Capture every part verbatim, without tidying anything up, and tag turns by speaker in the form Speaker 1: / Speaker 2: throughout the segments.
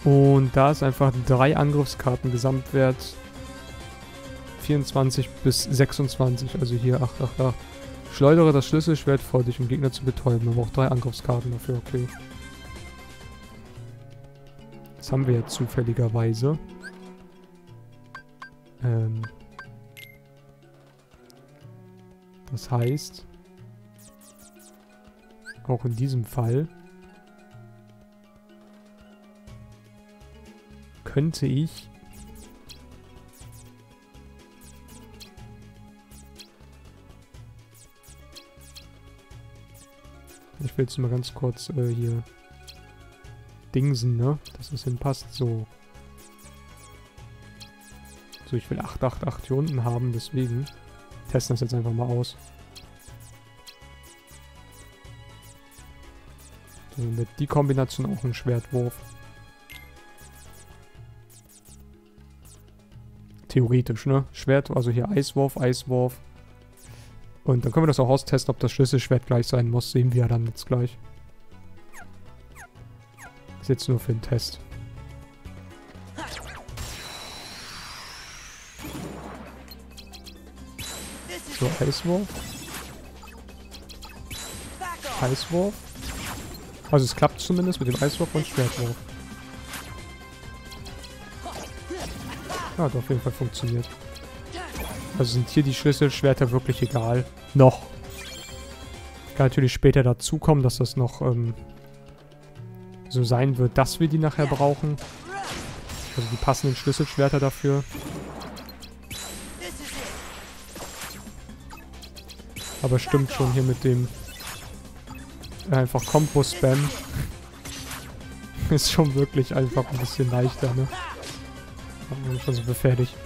Speaker 1: Und da ist einfach drei Angriffskarten Gesamtwert vierundzwanzig bis sechsundzwanzig. Also hier acht acht acht. Schleudere das Schlüsselschwert vor dich, um Gegner zu betäuben. Man braucht drei Angriffskarten dafür, okay. Das haben wir jetzt zufälligerweise. Ähm. Das heißt, auch in diesem Fall könnte ich Ich will jetzt mal ganz kurz äh, hier dingsen, ne? Dass es hinpasst. So. So, ich will acht acht acht hier unten haben, deswegen testen das jetzt einfach mal aus. So, mit die Kombination auch ein Schwertwurf. Theoretisch, ne? Schwert, also hier Eiswurf, Eiswurf. Und dann können wir das auch austesten, ob das Schlüsselschwert gleich sein muss. Sehen wir ja dann jetzt gleich. Ist jetzt nur für den Test. So, Eiswurf. Eiswurf. Also es klappt zumindest mit dem Eiswurf und Schwertwurf. Ja, hat auf jeden Fall funktioniert. Also sind hier die Schlüsselschwerter wirklich egal. Noch. Kann natürlich später dazu kommen, dass das noch ähm, so sein wird, dass wir die nachher brauchen. Also die passenden Schlüsselschwerter dafür. Aber stimmt schon hier mit dem äh, einfach Combo-Spam. Ist schon wirklich einfach ein bisschen leichter, ne? Haben wir schon so fertig.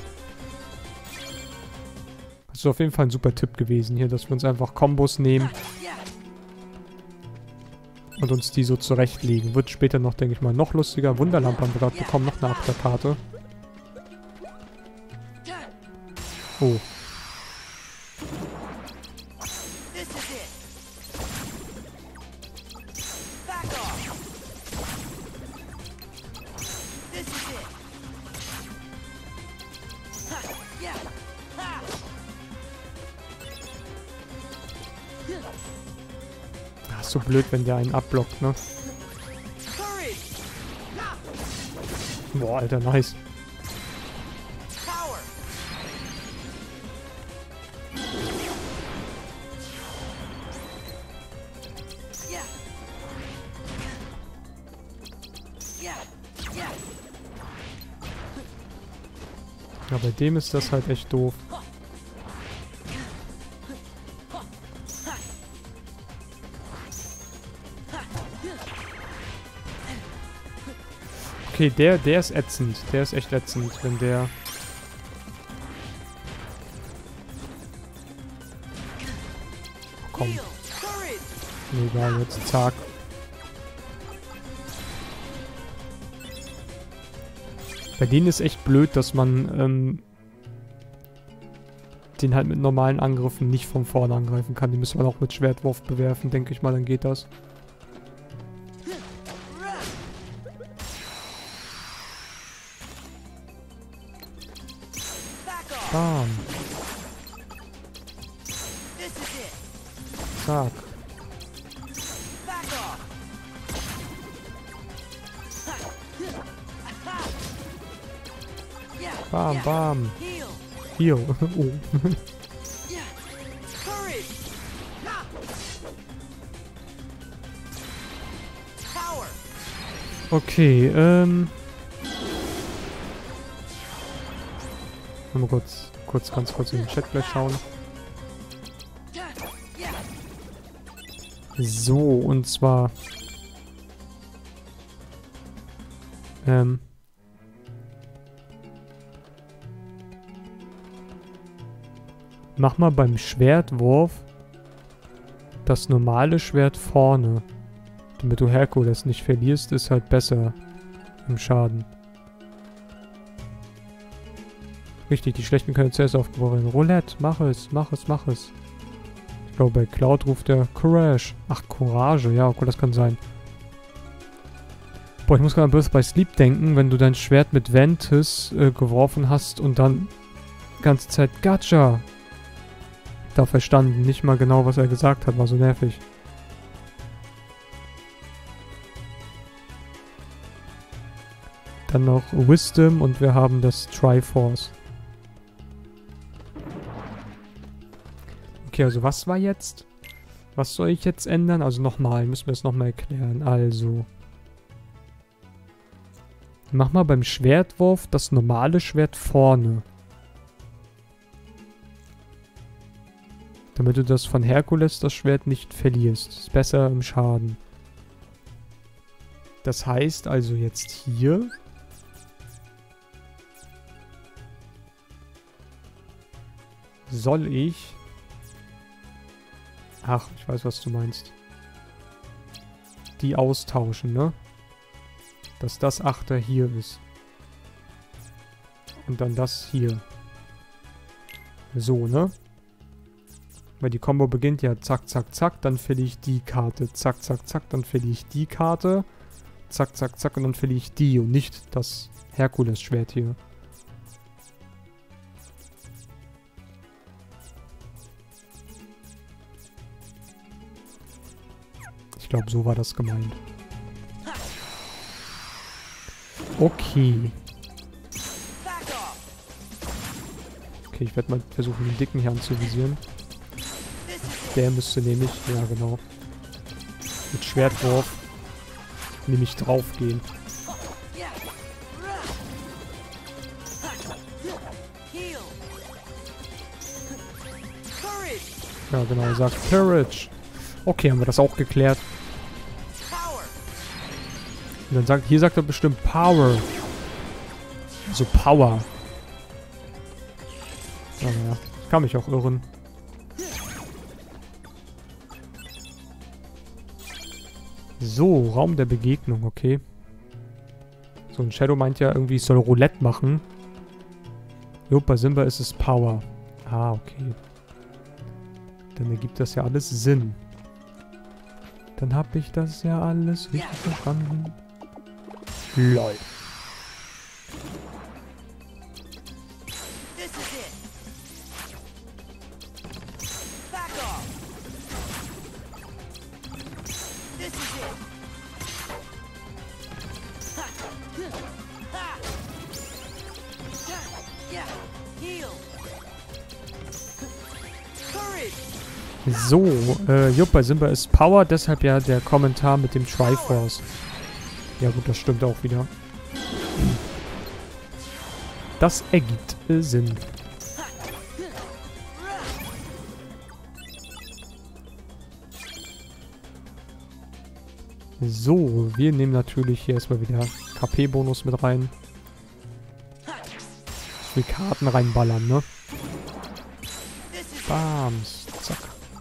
Speaker 1: Das ist auf jeden Fall ein super Tipp gewesen hier, dass wir uns einfach Kombos nehmen und uns die so zurechtlegen. Wird später noch, denke ich mal, noch lustiger. Wunderlampe haben wir gerade bekommen, noch eine Achterkarte. Oh. Ach, so blöd, wenn der einen abblockt, ne? Boah, Alter, nice. Ja, bei dem ist das halt echt doof. Okay, der, der ist ätzend. Der ist echt ätzend, wenn der... Oh, komm. Nee, egal, jetzt zack. Bei denen ist echt blöd, dass man ähm, den halt mit normalen Angriffen nicht von vorne angreifen kann. Die müssen wir auch mit Schwertwurf bewerfen, denke ich mal, dann geht das. Bam. Zack. Bam, bam. Hier. Oh. Okay, ähm... Mal kurz, kurz, ganz kurz in den Chat gleich schauen. So, und zwar... Ähm... Mach mal beim Schwertwurf das normale Schwert vorne. Damit du Herkules nicht verlierst, ist halt besser im Schaden. Richtig, die Schlechten können zuerst aufgebaut werden. Roulette, mach es, mach es, mach es. Ich glaube, bei Cloud ruft der Courage. Ach, Courage, ja, okay, das kann sein. Boah, ich muss gerade an Birth by Sleep denken, wenn du dein Schwert mit Ventus äh, geworfen hast und dann die ganze Zeit Gacha da verstanden. Nicht mal genau, was er gesagt hat, war so nervig. Dann noch Wisdom und wir haben das Triforce. Okay, also was war jetzt? Was soll ich jetzt ändern? Also nochmal, müssen wir es nochmal erklären. Also. Mach mal beim Schwertwurf das normale Schwert vorne. Damit du das von Herkules, das Schwert, nicht verlierst. Ist besser im Schaden. Das heißt also jetzt hier. Soll ich... Ach, ich weiß, was du meinst. Die austauschen, ne? Dass das Achter hier ist. Und dann das hier. So, ne? Weil die Combo beginnt ja zack, zack, zack, dann verliere ich die Karte. Zack, zack, zack, dann verliere ich die Karte. Zack, zack, zack, und dann verliere ich die und nicht das Herkules-Schwert hier. Ich glaube, so war das gemeint. Okay. Okay, ich werde mal versuchen, den dicken hier anzuvisieren. Der müsste nämlich, ja genau, mit Schwertwurf nämlich draufgehen. Ja genau, er sagt Courage. Okay, haben wir das auch geklärt. Und dann sagt, hier sagt er bestimmt Power. Also Power. Aber ja, ich kann mich auch irren. So, Raum der Begegnung, okay. So, ein Shadow meint ja irgendwie, ich soll Roulette machen. Jo, bei Simba ist es Power. Ah, okay. Dann ergibt das ja alles Sinn. Dann habe ich das ja alles richtig verstanden. Lol. So, äh, jupp, bei Simba ist Power, deshalb ja der Kommentar mit dem Triforce. Ja gut, das stimmt auch wieder. Das ergibt äh, Sinn. So, wir nehmen natürlich hier erstmal wieder K P-Bonus mit rein. Die Karten reinballern, ne? Bams. Zack.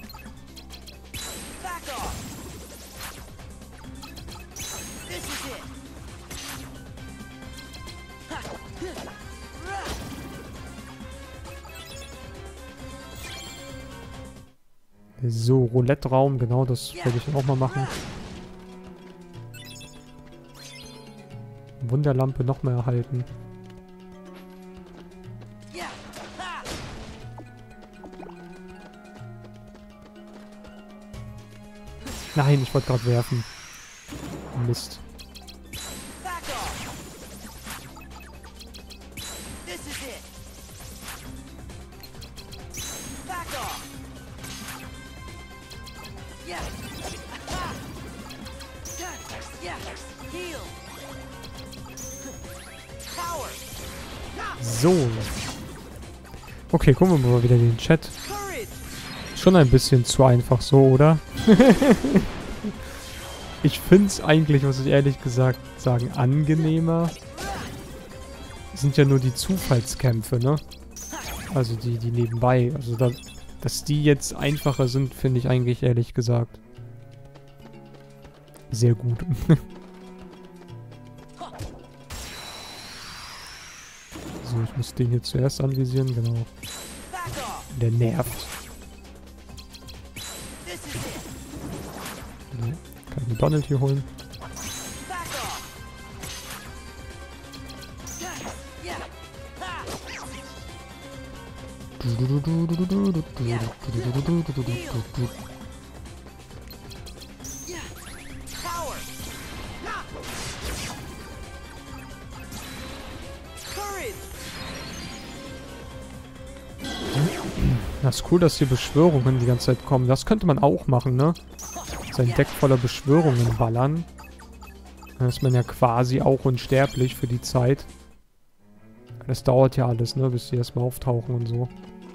Speaker 1: So, Roulette-Raum, genau, das wollte ich auch mal machen. Wunderlampe noch mehr erhalten. Nein, ich wollte gerade werfen. Mist. So. Okay, gucken wir mal wieder den Chat. Schon ein bisschen zu einfach so, oder? Ich finde es eigentlich, muss ich ehrlich gesagt sagen, angenehmer. Das sind ja nur die Zufallskämpfe, ne? Also die, die nebenbei. Also da, dass die jetzt einfacher sind, finde ich eigentlich ehrlich gesagt sehr gut. So, ich muss den hier zuerst anvisieren, genau. Der nervt. Nee, kann ich den Donald hier holen. Das ist cool, dass hier Beschwörungen die ganze Zeit kommen. Das könnte man auch machen, ne? Sein Deck voller Beschwörungen ballern. Dann ist man ja quasi auch unsterblich für die Zeit. Das dauert ja alles, ne? Bis die erstmal auftauchen und so.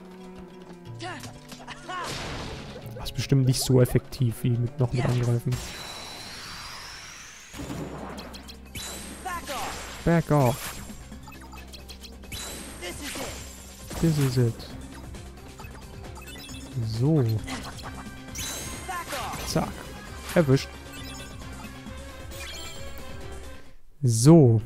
Speaker 1: Das ist bestimmt nicht so effektiv wie mit noch mit angreifen. Back off. This is it. So. Zack. Erwischt. So.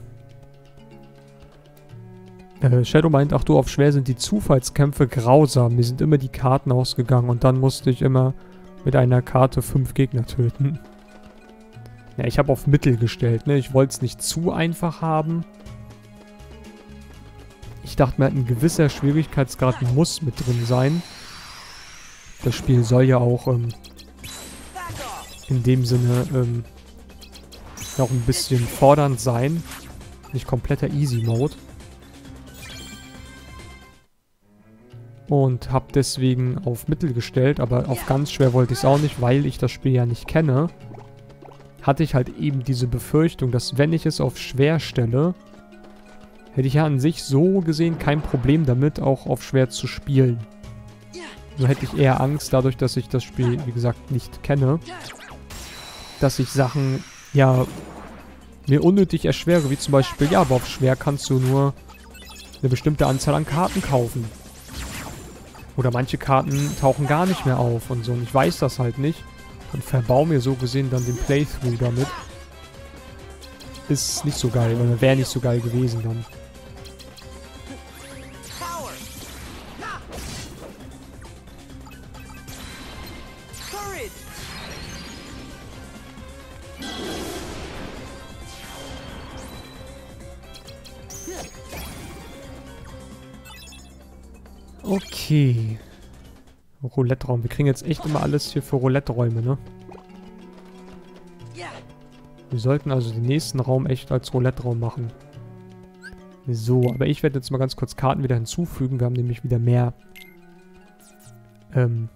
Speaker 1: Äh, Shadow meint, ach du, auf schwer sind die Zufallskämpfe grausam. Mir sind immer die Karten ausgegangen und dann musste ich immer mit einer Karte fünf Gegner töten. Ja, ich habe auf Mittel gestellt, ne? Ich wollte es nicht zu einfach haben. Ich dachte mir, ein gewisser Schwierigkeitsgrad muss mit drin sein. Das Spiel soll ja auch ähm, in dem Sinne ähm, noch ein bisschen fordernd sein. Nicht kompletter Easy-Mode. Und habe deswegen auf Mittel gestellt, aber auf ganz schwer wollte ich es auch nicht, weil ich das Spiel ja nicht kenne. Hatte ich halt eben diese Befürchtung, dass wenn ich es auf schwer stelle, hätte ich ja an sich so gesehen kein Problem damit, auch auf schwer zu spielen. Nur hätte ich eher Angst, dadurch, dass ich das Spiel, wie gesagt, nicht kenne, dass ich Sachen, ja, mir unnötig erschwere, wie zum Beispiel, ja, aber auf schwer kannst du nur eine bestimmte Anzahl an Karten kaufen. Oder manche Karten tauchen gar nicht mehr auf und so. Und ich weiß das halt nicht. Und verbau mir so gesehen dann den Playthrough damit. Ist nicht so geil, oder wäre nicht so geil gewesen dann. Okay. Roulette-Raum. Wir kriegen jetzt echt immer alles hier für Roulette-Räume, ne? Wir sollten also den nächsten Raum echt als Roulette-Raum machen. So, aber ich werde jetzt mal ganz kurz Karten wieder hinzufügen. Wir haben nämlich wieder mehr ähm,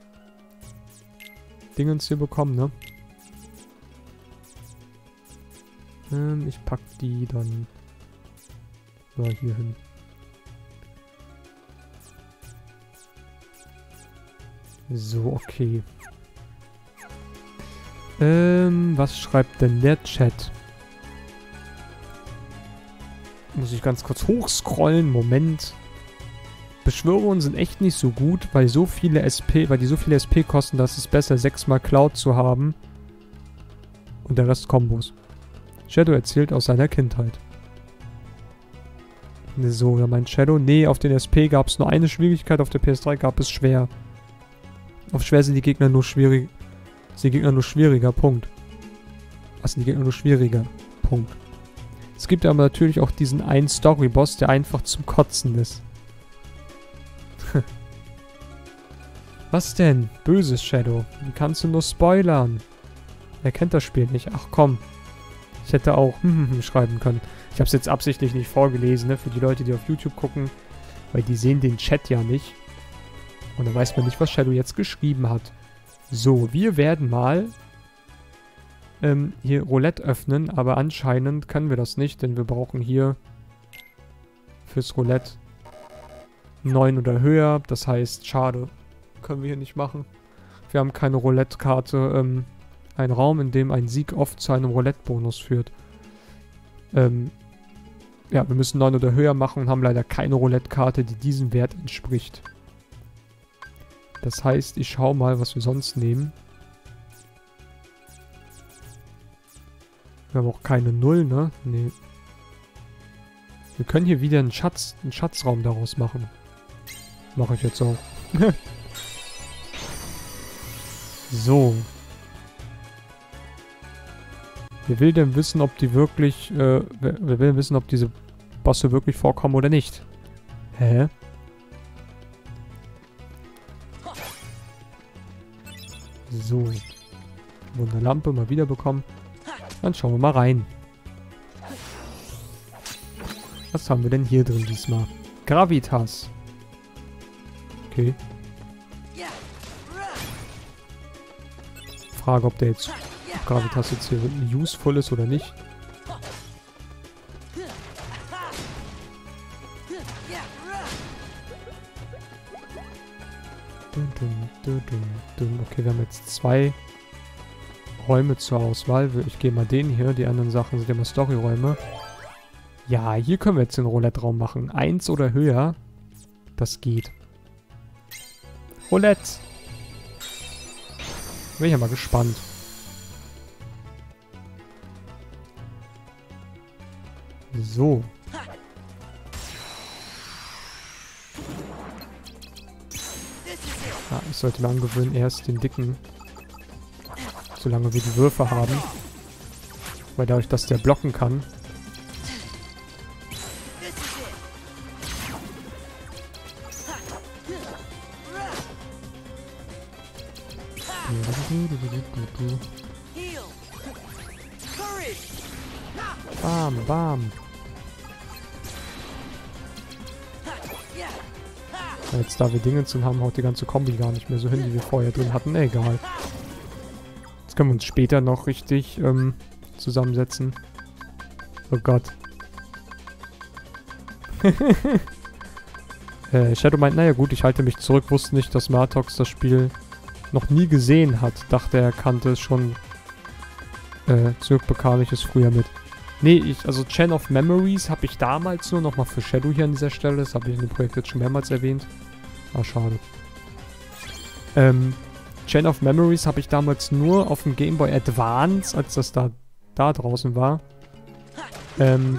Speaker 1: Dingens hier bekommen, ne? Ähm, ich pack die dann so hier hin. So, okay. Ähm, was schreibt denn der Chat? Muss ich ganz kurz hochscrollen. Moment. Beschwörungen sind echt nicht so gut, weil so viele S P, weil die so viele S P kosten, dass es besser sechsmal Cloud zu haben. Und der Rest Kombos. Shadow erzählt aus seiner Kindheit. So, ja, mein Shadow. Nee, auf den S P gab es nur eine Schwierigkeit, auf der P S drei gab es schwer. Auf schwer sind die Gegner nur schwierig. Sind die Gegner nur schwieriger, Punkt. Was sind die Gegner nur schwieriger? Punkt. Es gibt aber natürlich auch diesen einen Story-Boss, der einfach zum Kotzen ist. Was denn? Böses Shadow. Wie kannst du nur spoilern? Er kennt das Spiel nicht. Ach komm. Ich hätte auch schreiben können. Ich habe es jetzt absichtlich nicht vorgelesen, ne? Für die Leute, die auf YouTube gucken. Weil die sehen den Chat ja nicht. Und dann weiß man nicht, was Shadow jetzt geschrieben hat. So, wir werden mal ähm, hier Roulette öffnen, aber anscheinend können wir das nicht, denn wir brauchen hier fürs Roulette neun oder höher. Das heißt, schade, können wir hier nicht machen. Wir haben keine Roulette-Karte, ähm, ein Raum, in dem ein Sieg oft zu einem Roulette-Bonus führt. Ähm, ja, wir müssen neun oder höher machen und haben leider keine Roulette-Karte, die diesem Wert entspricht. Das heißt, ich schaue mal, was wir sonst nehmen. Wir haben auch keine Null, ne? Nee. Wir können hier wieder einen Schatz, einen Schatzraum daraus machen. Mache ich jetzt auch. So. Wer will denn wissen, ob die wirklich, äh, wer, wer will wissen, ob diese Bosse wirklich vorkommen oder nicht? Hä? So. Wurden eine Lampe mal wieder bekommen. Dann schauen wir mal rein. Was haben wir denn hier drin diesmal? Gravitas. Okay. Frage, ob der jetzt ob Gravitas jetzt hier useful ist oder nicht. Okay, wir haben jetzt zwei Räume zur Auswahl. Ich gehe mal den hier. Die anderen Sachen sind immer Storyräume. Ja, hier können wir jetzt den Roulette-Raum machen. Eins oder höher. Das geht. Roulette. Bin ich ja mal gespannt. So. Ah, ich sollte mir angewöhnen, erst den dicken. Solange wir die Würfe haben. Weil dadurch, dass der blocken kann. Bam, bam. Jetzt da wir Dinge zu haben, haut die ganze Kombi gar nicht mehr so hin, die wir vorher drin hatten. Egal. Jetzt können wir uns später noch richtig ähm, zusammensetzen. Oh Gott. äh, Shadow meint, naja gut, ich halte mich zurück, wusste nicht, dass Martox das Spiel noch nie gesehen hat. Dachte, er kannte es schon. Äh, zurück bekam ich es früher mit. Nee, ich, also Chain of Memories habe ich damals nur nochmal für Shadow hier an dieser Stelle. Das habe ich in dem Projekt jetzt schon mehrmals erwähnt. Ah, schade. Ähm, Chain of Memories habe ich damals nur auf dem Game Boy Advance, als das da, da draußen war, ähm,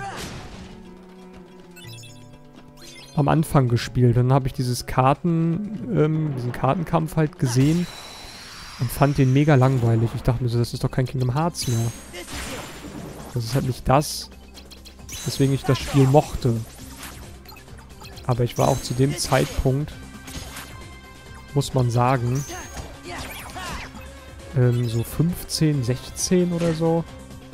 Speaker 1: am Anfang gespielt. Dann habe ich dieses Karten, ähm, diesen Kartenkampf halt gesehen und fand den mega langweilig. Ich dachte mir so, das ist doch kein Kingdom Hearts mehr. Das ist halt nicht das, weswegen ich das Spiel mochte. Aber ich war auch zu dem Zeitpunkt, muss man sagen, ähm, so fünfzehn, sechzehn oder so.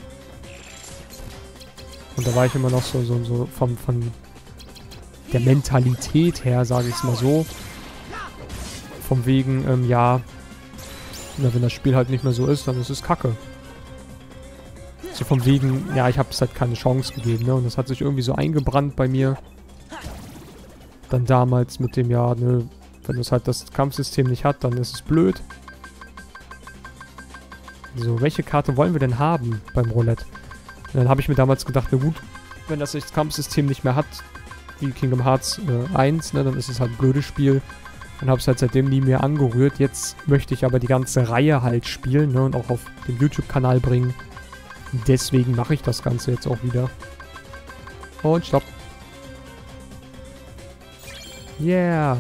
Speaker 1: Und da war ich immer noch so, so, so vom, von der Mentalität her, sage ich es mal so. Vom wegen, ähm, ja, na, wenn das Spiel halt nicht mehr so ist, dann ist es Kacke. So vom wegen, ja, ich habe es halt keine Chance gegeben, ne? Und das hat sich irgendwie so eingebrannt bei mir. Dann damals mit dem, ja, ne, wenn es halt das Kampfsystem nicht hat, dann ist es blöd. So, welche Karte wollen wir denn haben beim Roulette? Und dann habe ich mir damals gedacht, na gut, wenn das das Kampfsystem nicht mehr hat, wie Kingdom Hearts äh, eins, ne, dann ist es halt ein blödes Spiel. Und habe es halt seitdem nie mehr angerührt. Jetzt möchte ich aber die ganze Reihe halt spielen, ne, und auch auf den YouTube-Kanal bringen. Deswegen mache ich das Ganze jetzt auch wieder. Und stopp. Yeah.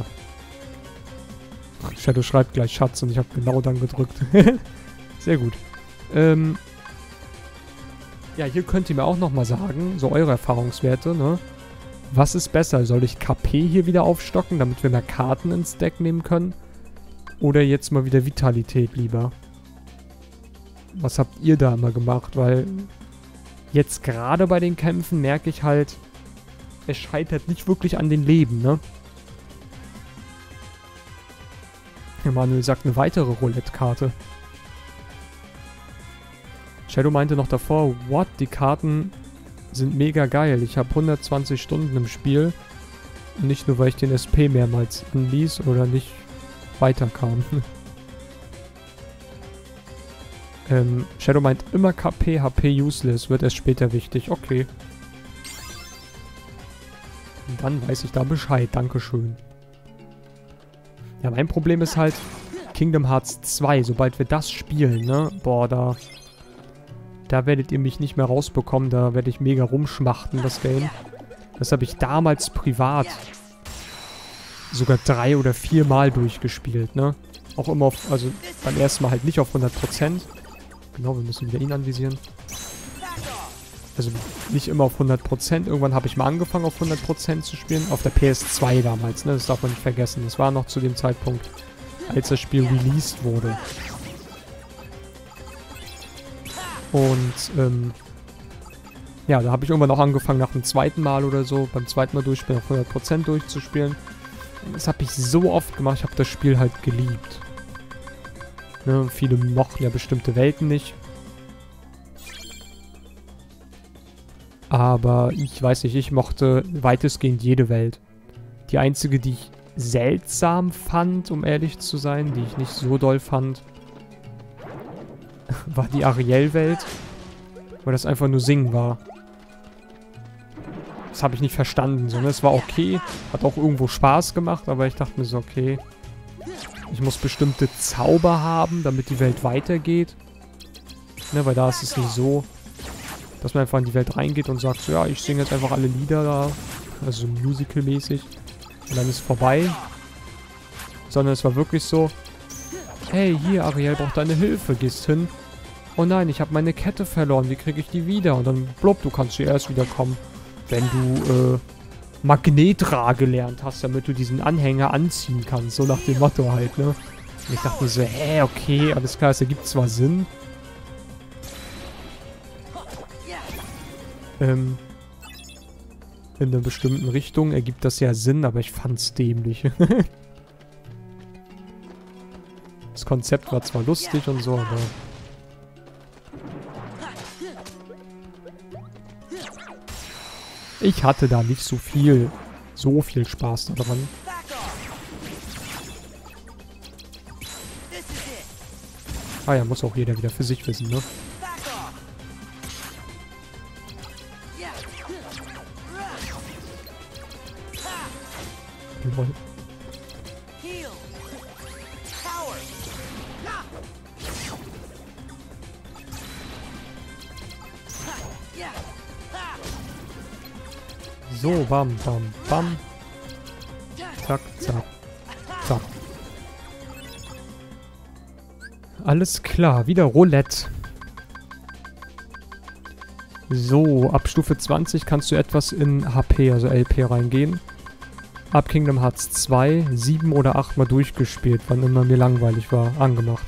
Speaker 1: Shadow schreibt gleich Schatz und ich habe genau dann gedrückt. Sehr gut. Ähm ja, hier könnt ihr mir auch nochmal sagen, so eure Erfahrungswerte, ne? Was ist besser? Soll ich K P hier wieder aufstocken, damit wir mehr Karten ins Deck nehmen können? Oder jetzt mal wieder Vitalität lieber? Was habt ihr da immer gemacht? Weil jetzt gerade bei den Kämpfen merke ich halt, es scheitert nicht wirklich an den Leben, ne? Manuel sagt eine weitere Roulette-Karte. Shadow meinte noch davor, what? Die Karten sind mega geil. Ich habe hundertzwanzig Stunden im Spiel. Und nicht nur, weil ich den S P mehrmals anließ oder nicht weiterkam. ähm, Shadow meint immer K P, H P useless, wird erst später wichtig. Okay. Und dann weiß ich da Bescheid. Dankeschön. Ja, mein Problem ist halt Kingdom Hearts zwei. Sobald wir das spielen, ne? Boah, da... Da werdet ihr mich nicht mehr rausbekommen. Da werde ich mega rumschmachten, das Game. Das habe ich damals privat sogar drei oder vier Mal durchgespielt, ne? Auch immer auf... Also beim ersten Mal halt nicht auf hundert Prozent. Genau, wir müssen wieder ihn anvisieren. Also nicht immer auf hundert Prozent. Irgendwann habe ich mal angefangen auf hundert Prozent zu spielen. Auf der P S zwei damals, ne? Das darf man nicht vergessen. Das war noch zu dem Zeitpunkt, als das Spiel released wurde. Und, ähm, ja, da habe ich irgendwann auch angefangen, nach dem zweiten Mal oder so, beim zweiten Mal durchspielen, auf hundert Prozent durchzuspielen. Und das habe ich so oft gemacht, ich habe das Spiel halt geliebt. Ne, viele mochten ja bestimmte Welten nicht. Aber ich weiß nicht, ich mochte weitestgehend jede Welt. Die einzige, die ich seltsam fand, um ehrlich zu sein, die ich nicht so doll fand, war die Ariel-Welt, weil das einfach nur Singen war. Das habe ich nicht verstanden. So, ne? Es war okay, hat auch irgendwo Spaß gemacht, aber ich dachte mir so, okay, ich muss bestimmte Zauber haben, damit die Welt weitergeht. Ne, weil da ist es nicht so, dass man einfach in die Welt reingeht und sagt, so, ja, ich singe jetzt einfach alle Lieder da, also musical-mäßig, und dann ist vorbei. Sondern es war wirklich so, hey, hier, Ariel braucht deine Hilfe, gehst hin. Oh nein, ich habe meine Kette verloren, wie kriege ich die wieder? Und dann, blub, du kannst hier erst wiederkommen, wenn du, äh, Magnetra gelernt hast, damit du diesen Anhänger anziehen kannst. So nach dem Motto halt, ne? Und ich dachte mir so, hä, okay, alles klar, es ergibt zwar Sinn. Ähm, in einer bestimmten Richtung ergibt das ja Sinn, aber ich fand's dämlich. Das Konzept war zwar lustig und so, aber... Ich hatte da nicht so viel, so viel Spaß daran. Ah ja, muss auch jeder wieder für sich wissen, ne? Lol. So, bam, bam, bam. Zack, zack, zack. Alles klar, wieder Roulette. So, ab Stufe zwanzig kannst du etwas in H P, also L P reingehen. Ab Kingdom Hearts zwei, sieben oder acht Mal durchgespielt, wann immer mir langweilig war, angemacht.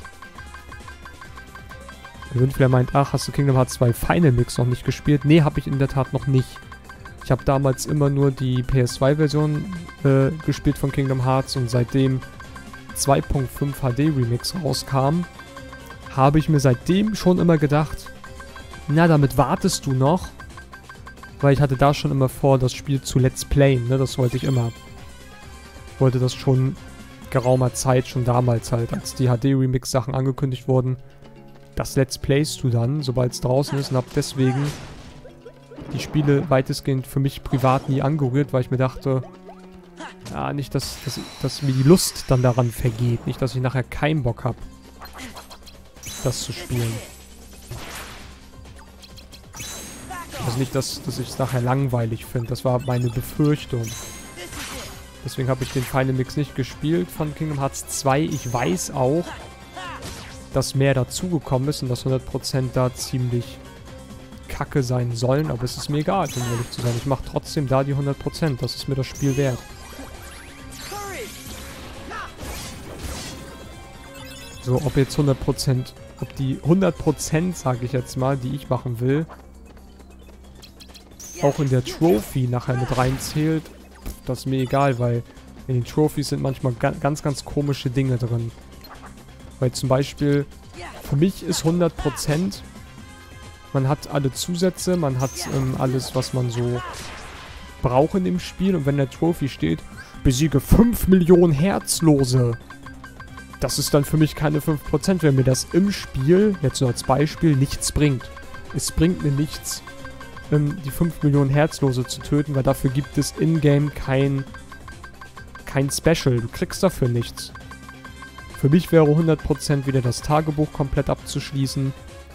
Speaker 1: Windflare meint, ach, hast du Kingdom Hearts zwei Final Mix noch nicht gespielt? Nee, habe ich in der Tat noch nicht. Ich habe damals immer nur die P S zwei Version äh, gespielt von Kingdom Hearts und seitdem zwei Punkt fünf H D Remix rauskam, habe ich mir seitdem schon immer gedacht, na, damit wartest du noch, weil ich hatte da schon immer vor, das Spiel zu Let's Playen, ne, das wollte ich immer. Ich wollte das schon geraumer Zeit, schon damals halt, als die H D Remix Sachen angekündigt wurden, das Let's Playst du dann, sobald es draußen ist, und habe deswegen die Spiele weitestgehend für mich privat nie angerührt, weil ich mir dachte, ja, nicht, dass, dass, dass mir die Lust dann daran vergeht. Nicht, dass ich nachher keinen Bock habe, das zu spielen. Also nicht, dass, dass ich es nachher langweilig finde. Das war meine Befürchtung. Deswegen habe ich den Final Mix nicht gespielt von Kingdom Hearts zwei. Ich weiß auch, dass mehr dazugekommen ist und dass hundert Prozent da ziemlich kacke sein sollen, aber es ist mir egal, um ehrlich zu sein. Ich mache trotzdem da die hundert Prozent. Das ist mir das Spiel wert. So, ob jetzt hundert Prozent, ob die hundert Prozent, sage ich jetzt mal, die ich machen will, auch in der Trophy nachher mit reinzählt, das ist mir egal, weil in den Trophies sind manchmal ga ganz, ganz komische Dinge drin. Weil zum Beispiel, für mich ist hundert Prozent, man hat alle Zusätze, man hat ähm, alles, was man so braucht in dem Spiel. Und wenn der Trophy steht, besiege fünf Millionen Herzlose. Das ist dann für mich keine fünf Prozent, wenn mir das im Spiel, jetzt nur als Beispiel, nichts bringt. Es bringt mir nichts, ähm, die fünf Millionen Herzlose zu töten, weil dafür gibt es in-game kein, kein Special. Du kriegst dafür nichts. Für mich wäre hundert Prozent wieder das Tagebuch komplett abzuschließen.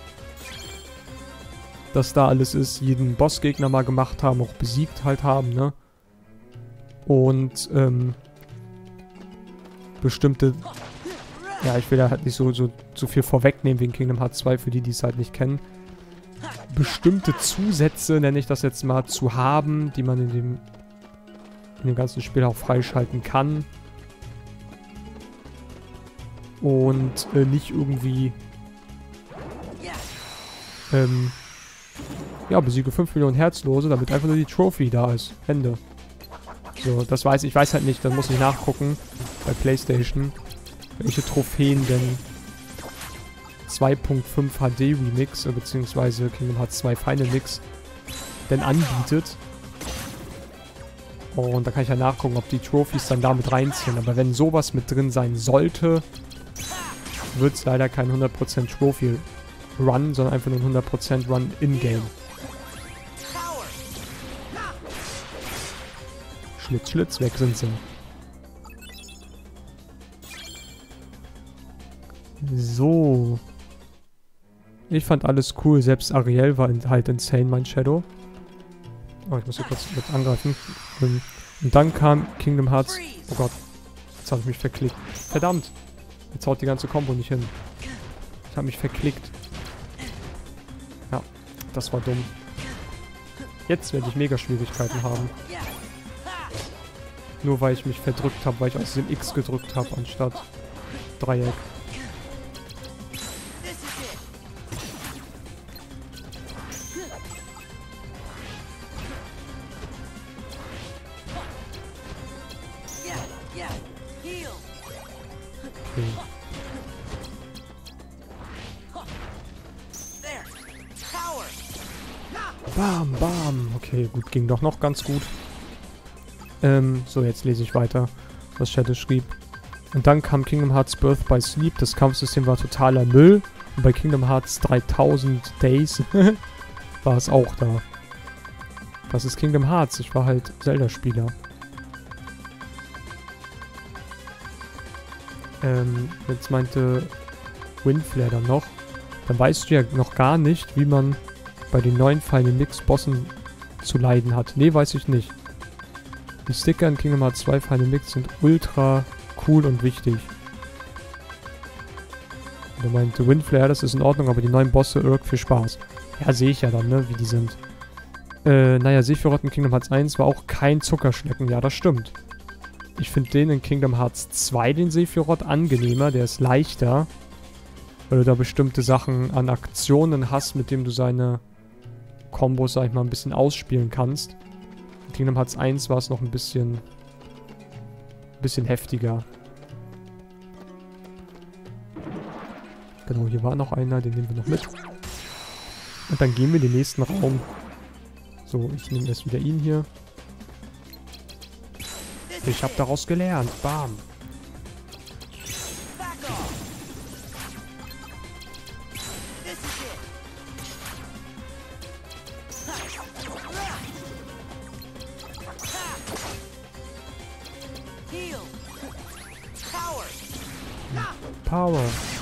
Speaker 1: Dass da alles ist, jeden Bossgegner mal gemacht haben, auch besiegt halt haben, ne? Und, ähm, bestimmte, ja, ich will da halt nicht so, so, so viel vorwegnehmen wegen Kingdom Hearts zwei, für die, die es halt nicht kennen. Bestimmte Zusätze, nenne ich das jetzt mal, zu haben, die man in dem, in dem ganzen Spiel auch freischalten kann. Und äh, nicht irgendwie Ähm, ja, besiege fünf Millionen Herzlose, damit einfach nur die Trophy da ist. Ende. So, das weiß ich. Ich weiß halt nicht, dann muss ich nachgucken bei PlayStation, welche Trophäen denn zwei Punkt fünf H D Remix, beziehungsweise Kingdom Hearts zwei Final Mix denn anbietet. Und da kann ich ja nachgucken, ob die Trophys dann damit reinziehen. Aber wenn sowas mit drin sein sollte, wird es leider kein hundert Prozent Trophy Run, sondern einfach nur ein hundert Prozent Run in-game. Schlitz, Schlitz, weg sind sie. So. Ich fand alles cool, selbst Ariel war halt insane, mein Shadow. Oh, ich muss hier kurz mit angreifen. Und dann kam Kingdom Hearts... Oh Gott, jetzt habe ich mich verklickt. Verdammt! Jetzt haut die ganze Combo nicht hin. Ich habe mich verklickt. Ja, das war dumm. Jetzt werde ich mega Schwierigkeiten haben. Nur weil ich mich verdrückt habe, weil ich aus dem X gedrückt habe, anstatt Dreieck. Okay. Bam, bam. Okay, gut, ging doch noch ganz gut. Ähm, so, jetzt lese ich weiter, was Shadow schrieb. Und dann kam Kingdom Hearts Birth by Sleep. Das Kampfsystem war totaler Müll. Und bei Kingdom Hearts dreitausend Days war es auch da. Das ist Kingdom Hearts. Ich war halt Zelda-Spieler. Ähm, jetzt meinte Windflare dann noch. Dann weißt du ja noch gar nicht, wie man bei den neuen Final Mix Bossen zu leiden hat. Nee, weiß ich nicht. Die Sticker in Kingdom Hearts zwei Final Mix sind ultra cool und wichtig. Und er meinte Windflare, das ist in Ordnung, aber die neuen Bosse irg für Spaß. Ja, sehe ich ja dann, ne, wie die sind. Äh, naja, Sephiroth in Kingdom Hearts eins war auch kein Zuckerschlecken. Ja, das stimmt. Ich finde den in Kingdom Hearts zwei, den Sephiroth, angenehmer. Der ist leichter. Weil du da bestimmte Sachen an Aktionen hast, mit denen du seine Kombos, sag ich mal, ein bisschen ausspielen kannst. In Kingdom Hearts eins war es noch ein bisschen... ein bisschen heftiger. Genau, hier war noch einer, den nehmen wir noch mit. Und dann gehen wir in den nächsten Raum. So, ich nehme erst wieder ihn hier. Ich habe daraus gelernt. Bam. Power.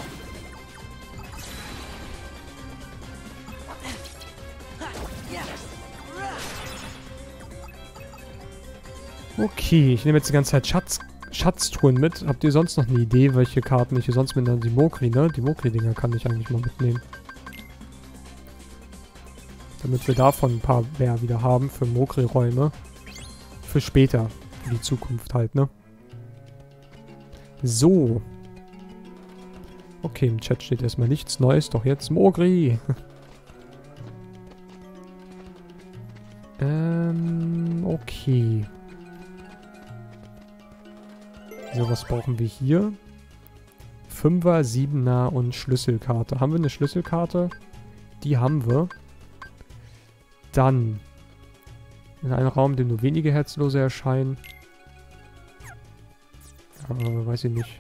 Speaker 1: Okay, ich nehme jetzt die ganze Zeit Schatz, Schatztruhen mit. Habt ihr sonst noch eine Idee, welche Karten ich hier sonst mit? Die Mokri, ne? Die Mokri-Dinger kann ich eigentlich mal mitnehmen. Damit wir davon ein paar mehr wieder haben für Mokri-Räume. Für später. Für die Zukunft halt, ne? So. Okay, im Chat steht erstmal nichts Neues, doch jetzt Mokri. ähm, okay. So, was brauchen wir hier? Fünfer, Siebener und Schlüsselkarte. Haben wir eine Schlüsselkarte? Die haben wir. Dann in einem Raum, in dem nur wenige Herzlose erscheinen. Aber weiß ich nicht.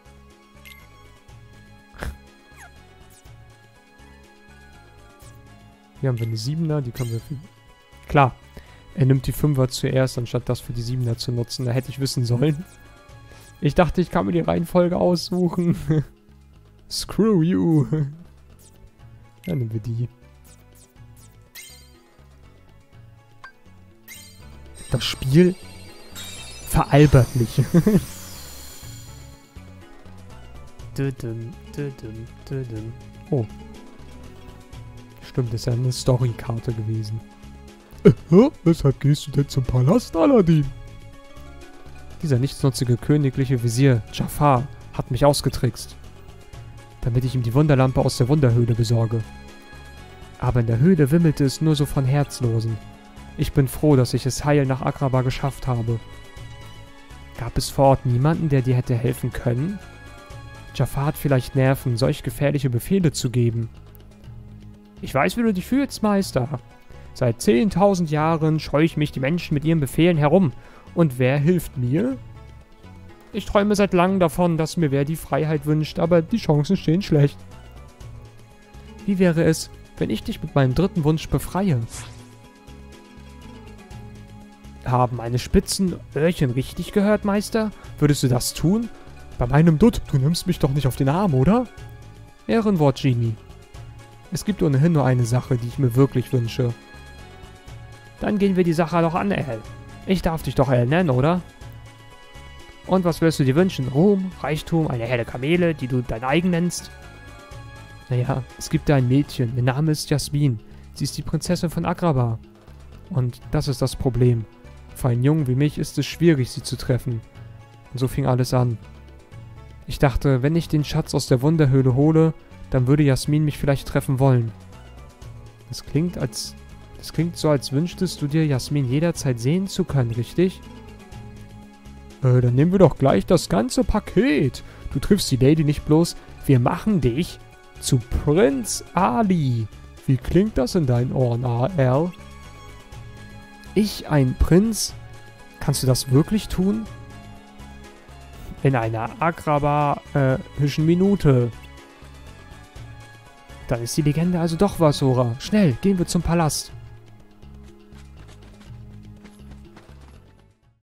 Speaker 1: Hier haben wir eine Siebener, die können wir für... Klar, er nimmt die Fünfer zuerst, anstatt das für die Siebener zu nutzen. Da hätte ich wissen sollen. Ich dachte, ich kann mir die Reihenfolge aussuchen. Screw you. Dann nehmen wir die. Das Spiel veralbert mich. Oh. Stimmt, das ist ja eine Storykarte gewesen. Äh, hä? Weshalb gehst du denn zum Palast, Aladdin? Dieser nichtsnutzige königliche Visier, Jafar, hat mich ausgetrickst. Damit ich ihm die Wunderlampe aus der Wunderhöhle besorge. Aber in der Höhle wimmelte es nur so von Herzlosen. Ich bin froh, dass ich es heil nach Agrabah geschafft habe. Gab es vor Ort niemanden, der dir hätte helfen können? Jafar hat vielleicht Nerven, solch gefährliche Befehle zu geben. Ich weiß, wie du dich fühlst, Meister. Seit zehntausend Jahren scheue ich mich die Menschen mit ihren Befehlen herum. Und wer hilft mir? Ich träume seit langem davon, dass mir wer die Freiheit wünscht, aber die Chancen stehen schlecht. Wie wäre es, wenn ich dich mit meinem dritten Wunsch befreie? Haben meine spitzen Öhrchen richtig gehört, Meister? Würdest du das tun? Bei meinem Dutt, du nimmst mich doch nicht auf den Arm, oder? Ehrenwort, Genie. Es gibt ohnehin nur eine Sache, die ich mir wirklich wünsche. Dann gehen wir die Sache doch an, El. Ich darf dich doch El nennen, oder? Und was willst du dir wünschen? Ruhm, Reichtum, eine helle Kamele, die du dein eigen nennst? Naja, es gibt da ein Mädchen, ihr Name ist Jasmin. Sie ist die Prinzessin von Agrabah. Und das ist das Problem. Für einen Jungen wie mich ist es schwierig, sie zu treffen. Und so fing alles an. Ich dachte, wenn ich den Schatz aus der Wunderhöhle hole, dann würde Jasmin mich vielleicht treffen wollen. Das klingt als... Das klingt so, als wünschtest du dir, Jasmin jederzeit sehen zu können, richtig? Äh, dann nehmen wir doch gleich das ganze Paket. Du triffst die Lady nicht bloß. Wir machen dich zu Prinz Ali. Wie klingt das in deinen Ohren, A L? Ich, ein Prinz? Kannst du das wirklich tun? In einer Agrabah-hischen Minute. Dann ist die Legende also doch wahr, Sora. Schnell, gehen wir zum Palast.